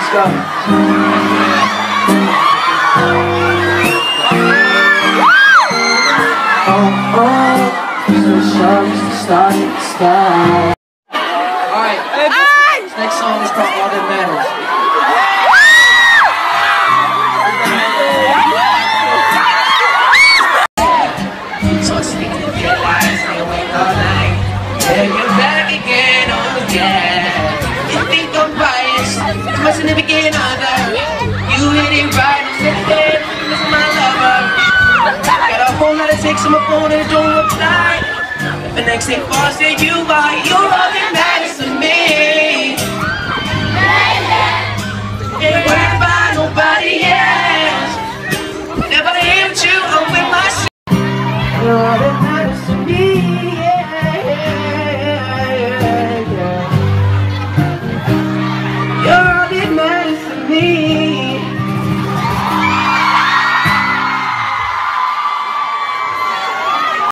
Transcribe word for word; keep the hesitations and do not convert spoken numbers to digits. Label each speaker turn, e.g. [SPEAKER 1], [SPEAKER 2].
[SPEAKER 1] Let's go. Oh, oh, so sharp as the start at the sky. Alright, this next song is called All That Matters. So I sleep in your lies, stay awake all night. Yeah, you're back again, oh yeah. You think I'm biased, you mustn't never get other. You hit it right, I'm sitting there, this is my lover. Got a whole lot of texts on my phone and don't reply. The next thing falls that you are, you